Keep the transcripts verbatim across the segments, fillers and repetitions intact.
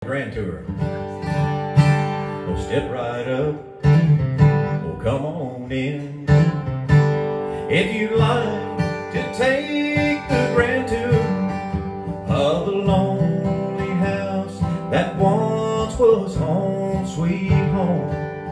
Grand tour. Well, step right up. Well, come on in. If you'd like to take the grand tour of the lonely house that once was home sweet home.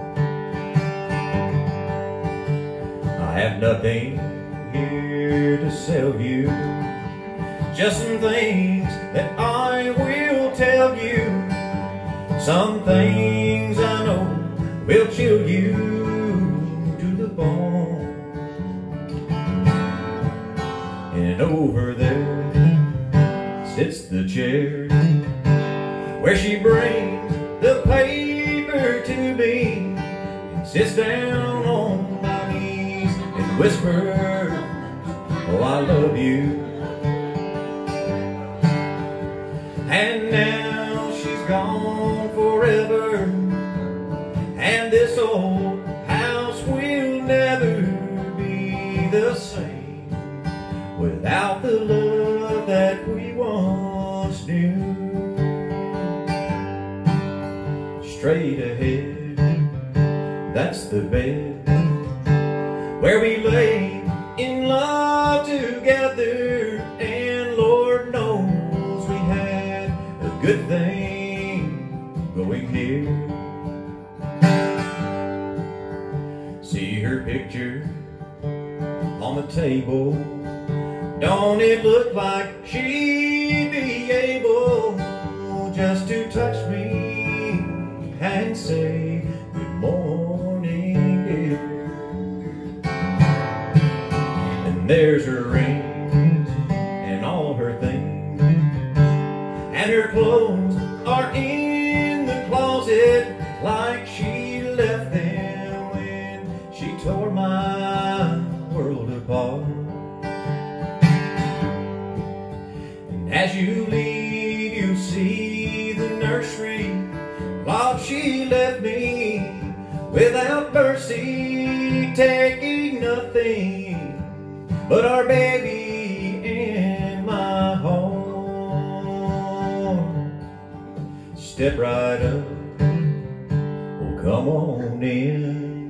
I have nothing here to sell you, just some things that I will tell you. Some things I know will chill you to the bone. And over there sits the chair where she brings the paper to me and sits down on my knees and whispers, oh, I love you. And now she's gone forever, and this old house will never be the same without the love that we once knew. Straight ahead, that's the bed where we lay in love together, and Lord knows we had a good thing going here. See her picture on the table. Don't it look like she'd be able just to touch me and say good morning, dear? And there's her ring and all her things, and her clothes are in the closet like she left them when she tore my world apart. And as you leave, you see the nursery lot she left me without mercy, taking nothing but our baby in my home. Step right up, oh, come on in.